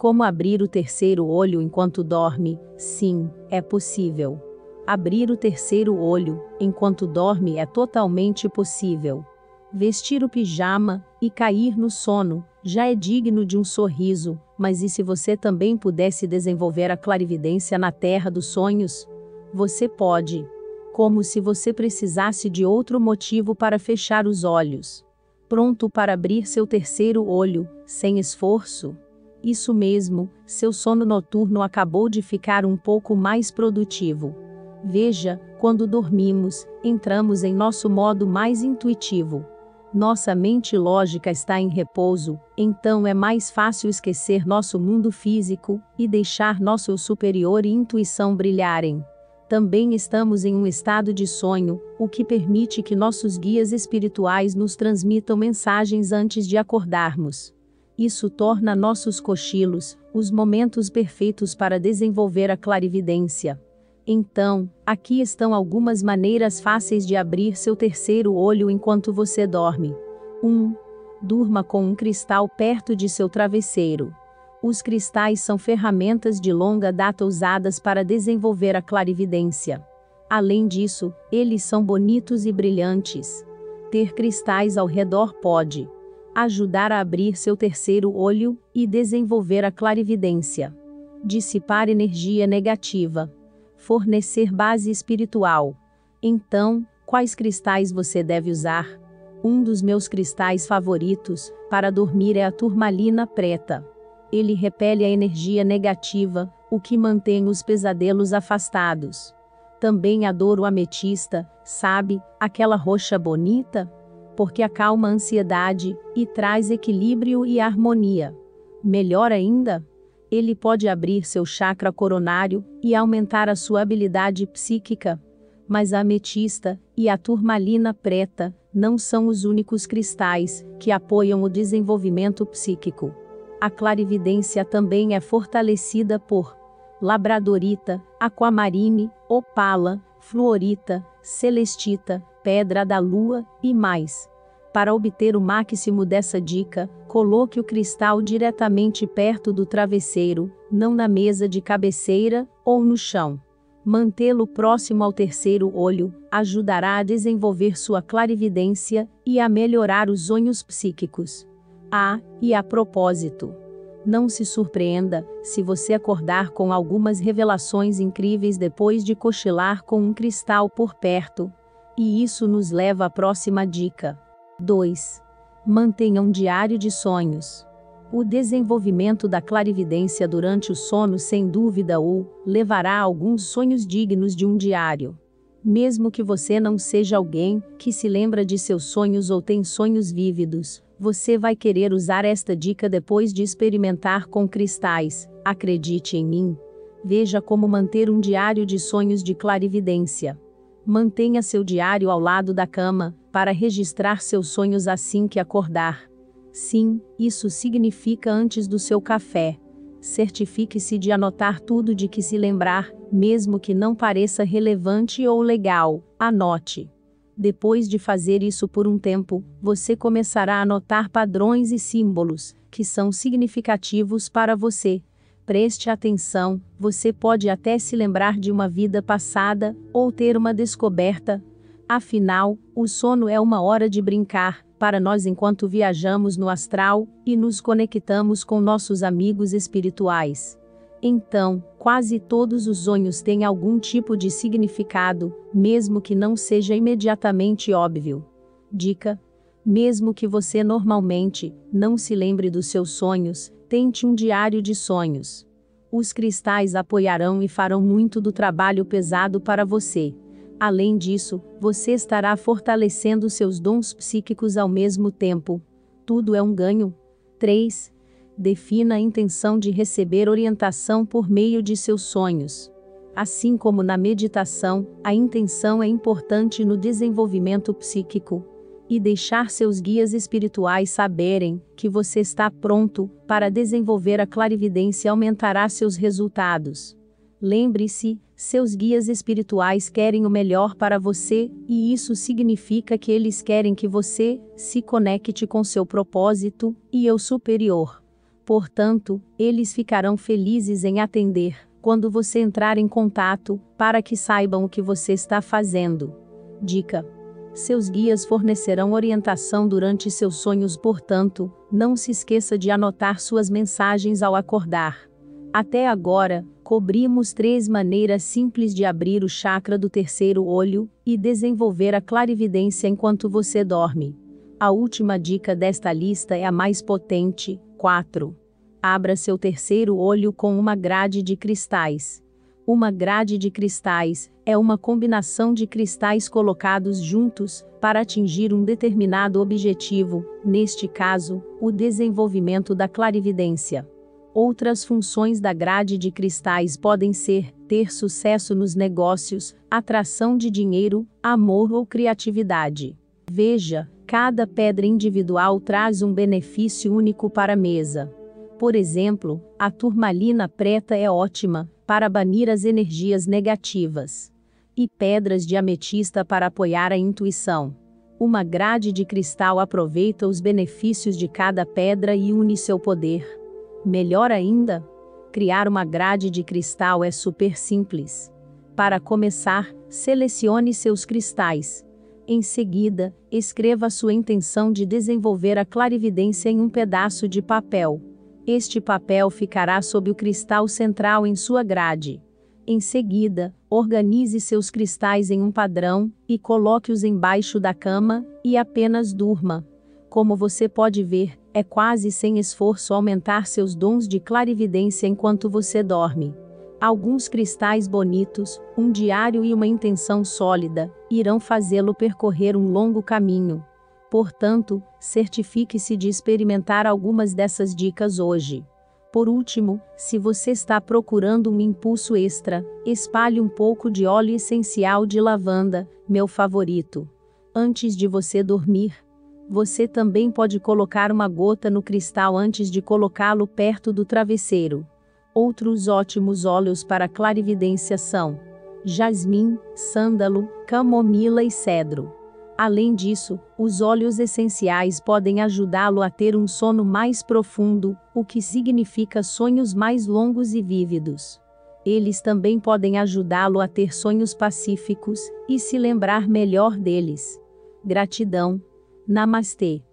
Como abrir o terceiro olho enquanto dorme? Sim, é possível. Abrir o terceiro olho enquanto dorme é totalmente possível. Vestir o pijama e cair no sono já é digno de um sorriso, mas e se você também pudesse desenvolver a clarividência na terra dos sonhos? Você pode. Como se você precisasse de outro motivo para fechar os olhos. Pronto para abrir seu terceiro olho, sem esforço? Isso mesmo, seu sono noturno acabou de ficar um pouco mais produtivo. Veja, quando dormimos, entramos em nosso modo mais intuitivo. Nossa mente lógica está em repouso, então é mais fácil esquecer nosso mundo físico e deixar nosso eu superior e intuição brilharem. Também estamos em um estado de sonho, o que permite que nossos guias espirituais nos transmitam mensagens antes de acordarmos. Isso torna nossos cochilos os momentos perfeitos para desenvolver a clarividência. Então, aqui estão algumas maneiras fáceis de abrir seu terceiro olho enquanto você dorme. 1. Durma com um cristal perto de seu travesseiro. Os cristais são ferramentas de longa data usadas para desenvolver a clarividência. Além disso, eles são bonitos e brilhantes. Ter cristais ao redor pode ajudar a abrir seu terceiro olho e desenvolver a clarividência. Dissipar energia negativa. Fornecer base espiritual. Então, quais cristais você deve usar? Um dos meus cristais favoritos para dormir é a turmalina preta. Ele repele a energia negativa, o que mantém os pesadelos afastados. Também adoro ametista, sabe, aquela roxa bonita? Porque acalma a ansiedade e traz equilíbrio e harmonia. Melhor ainda, ele pode abrir seu chakra coronário e aumentar a sua habilidade psíquica. Mas a ametista e a turmalina preta não são os únicos cristais que apoiam o desenvolvimento psíquico. A clarividência também é fortalecida por labradorita, aquamarine, opala, fluorita, celestita, pedra da lua e mais. Para obter o máximo dessa dica, coloque o cristal diretamente perto do travesseiro, não na mesa de cabeceira ou no chão. Mantê-lo próximo ao terceiro olho ajudará a desenvolver sua clarividência e a melhorar os sonhos psíquicos. E a propósito, não se surpreenda se você acordar com algumas revelações incríveis depois de cochilar com um cristal por perto. E isso nos leva à próxima dica. 2. Mantenha um diário de sonhos. O desenvolvimento da clarividência durante o sono sem dúvida o levará a alguns sonhos dignos de um diário. Mesmo que você não seja alguém que se lembra de seus sonhos ou tem sonhos vívidos, você vai querer usar esta dica depois de experimentar com cristais. Acredite em mim. Veja como manter um diário de sonhos de clarividência. Mantenha seu diário ao lado da cama, para registrar seus sonhos assim que acordar. Sim, isso significa antes do seu café. Certifique-se de anotar tudo de que se lembrar, mesmo que não pareça relevante ou legal, anote. Depois de fazer isso por um tempo, você começará a notar padrões e símbolos, que são significativos para você. Preste atenção, você pode até se lembrar de uma vida passada, ou ter uma descoberta. Afinal, o sono é uma hora de brincar, para nós enquanto viajamos no astral, e nos conectamos com nossos amigos espirituais. Então, quase todos os sonhos têm algum tipo de significado, mesmo que não seja imediatamente óbvio. Dica: mesmo que você normalmente não se lembre dos seus sonhos, tente um diário de sonhos. Os cristais apoiarão e farão muito do trabalho pesado para você. Além disso, você estará fortalecendo seus dons psíquicos ao mesmo tempo. Tudo é um ganho. 3. Defina a intenção de receber orientação por meio de seus sonhos. Assim como na meditação, a intenção é importante no desenvolvimento psíquico. E deixar seus guias espirituais saberem que você está pronto para desenvolver a clarividência aumentará seus resultados. Lembre-se, seus guias espirituais querem o melhor para você, e isso significa que eles querem que você se conecte com seu propósito e eu superior. Portanto, eles ficarão felizes em atender, quando você entrar em contato, para que saibam o que você está fazendo. Dica: seus guias fornecerão orientação durante seus sonhos, portanto, não se esqueça de anotar suas mensagens ao acordar. Até agora, cobrimos 3 maneiras simples de abrir o chakra do terceiro olho e desenvolver a clarividência enquanto você dorme. A última dica desta lista é a mais potente. 4. Abra seu terceiro olho com uma grade de cristais. Uma grade de cristais é uma combinação de cristais colocados juntos para atingir um determinado objetivo, neste caso, o desenvolvimento da clarividência. Outras funções da grade de cristais podem ser ter sucesso nos negócios, atração de dinheiro, amor ou criatividade. Veja, cada pedra individual traz um benefício único para a mesa. Por exemplo, a turmalina preta é ótima para banir as energias negativas. E pedras de ametista para apoiar a intuição. Uma grade de cristal aproveita os benefícios de cada pedra e une seu poder. Melhor ainda, criar uma grade de cristal é super simples. Para começar, selecione seus cristais. Em seguida, escreva sua intenção de desenvolver a clarividência em um pedaço de papel. Este papel ficará sob o cristal central em sua grade. Em seguida, organize seus cristais em um padrão e coloque-os embaixo da cama e apenas durma. Como você pode ver, é quase sem esforço aumentar seus dons de clarividência enquanto você dorme. Alguns cristais bonitos, um diário e uma intenção sólida, irão fazê-lo percorrer um longo caminho. Portanto, certifique-se de experimentar algumas dessas dicas hoje. Por último, se você está procurando um impulso extra, espalhe um pouco de óleo essencial de lavanda, meu favorito. Antes de você dormir, você também pode colocar uma gota no cristal antes de colocá-lo perto do travesseiro. Outros ótimos óleos para clarividência são jasmim, sândalo, camomila e cedro. Além disso, os óleos essenciais podem ajudá-lo a ter um sono mais profundo, o que significa sonhos mais longos e vívidos. Eles também podem ajudá-lo a ter sonhos pacíficos e se lembrar melhor deles. Gratidão. Namastê.